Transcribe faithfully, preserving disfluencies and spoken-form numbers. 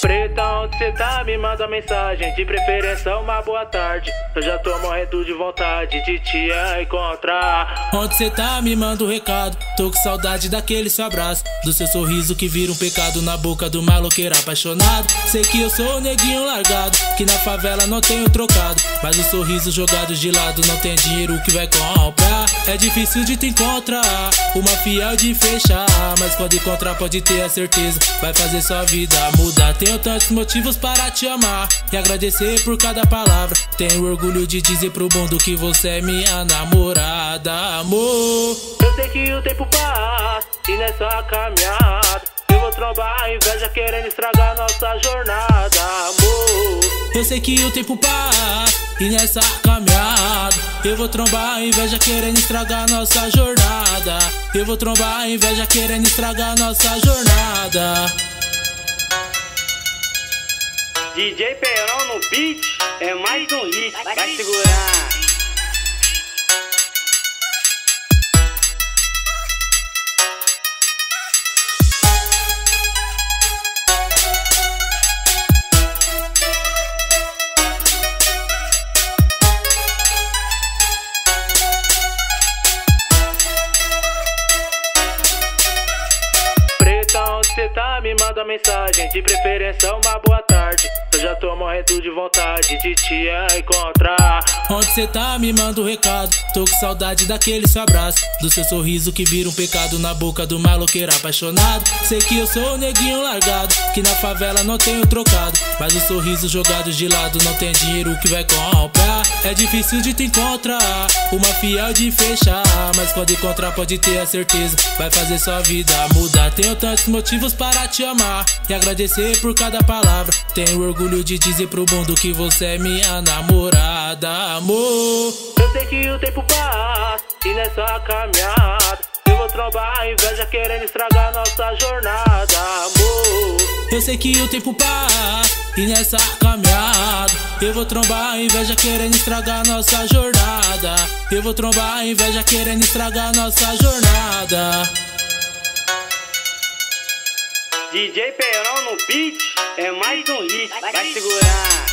Preta, onde cê tá? Me manda mensagem, de preferência uma boa tarde. Eu já tô morrendo de vontade de te encontrar. Onde cê tá? Me manda um recado. Tô com saudade daquele seu abraço, do seu sorriso que vira um pecado na boca do maloqueiro apaixonado. Sei que eu sou o neguinho largado, que na favela não tenho trocado, mas o sorriso jogado de lado não tem dinheiro que vai comprar. É difícil de te encontrar, uma fiel de fechar, mas quando encontrar pode ter a certeza, vai fazer sua vida mudar. Tenho tantos motivos para te amar e agradecer por cada palavra. Tenho orgulho de dizer pro mundo que você é minha namorada, amor. Eu sei que o tempo passa e nessa caminhada eu vou trombar a inveja querendo estragar nossa jornada, amor. Eu sei que o tempo passa e nessa caminhada eu vou trombar a inveja querendo estragar nossa jornada. Eu vou trombar a inveja querendo estragar nossa jornada. D J Perão no beat, é mais um hit, vai segurar. Preta, onde cê tá? Me manda mensagem, de preferência uma boa tarde. Eu já tô morrendo de vontade de te encontrar. Onde cê tá? Me manda um recado. Tô com saudade daquele seu abraço, do seu sorriso que vira um pecado na boca do maloqueiro apaixonado. Sei que eu sou o neguinho largado, que na favela não tenho trocado, mas o sorriso jogado de lado não tem dinheiro que vai comprar. É difícil de te encontrar, uma fiel de fechar, mas quando encontrar pode ter a certeza, vai fazer sua vida mudar. Tenho tantos motivos para te amar e agradecer por cada palavra. Tenho orgulho de dizer pro mundo que você é minha namorada, amor. Eu sei que o tempo passa e nessa caminhada eu vou trombar a inveja querendo estragar nossa jornada, amor. Eu sei que o tempo passa e nessa caminhada eu vou trombar a inveja querendo estragar nossa jornada. Eu vou trombar a inveja querendo estragar nossa jornada. D J Perão no beat, é mais um hit, vai segurar.